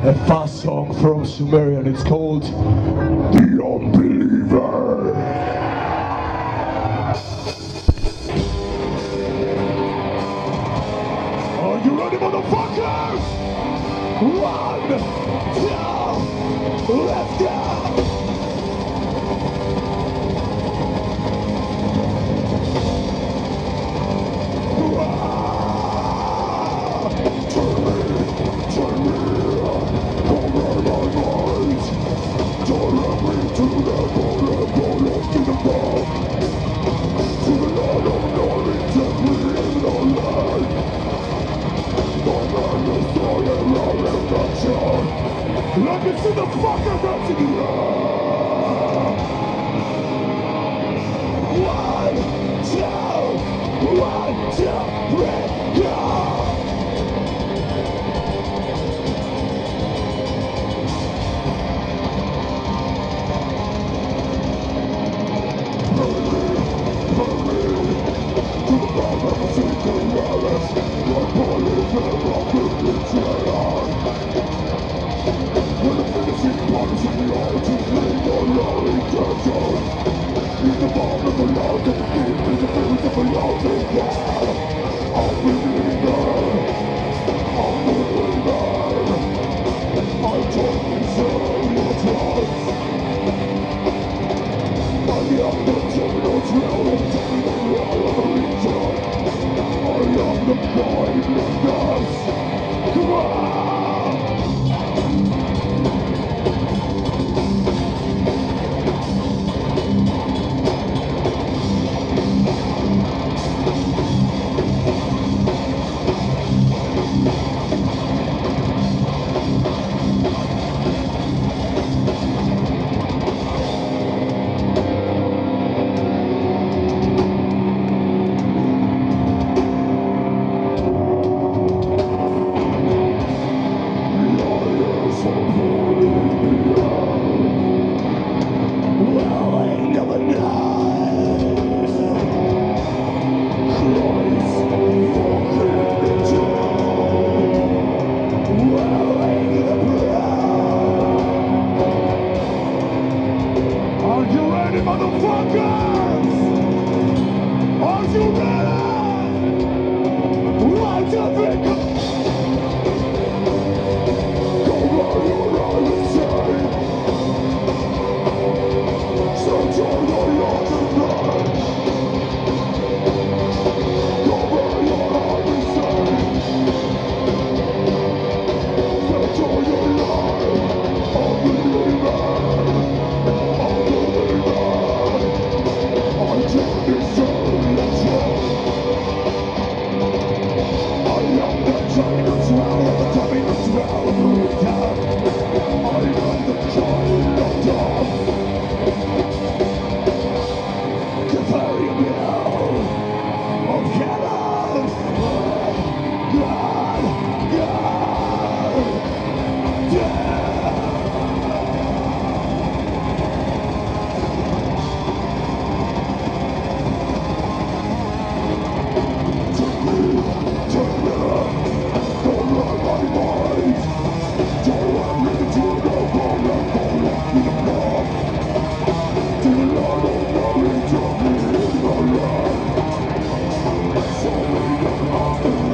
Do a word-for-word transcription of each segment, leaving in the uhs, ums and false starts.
a fast song from Sumerian. It's called The Unbeliever. Are you ready, motherfuckers? One, two, let's go! Let me see the fucking hands in the air! One, two, one, two, three, go!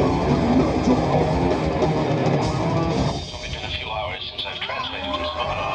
It's only been a few hours since I've translated this book.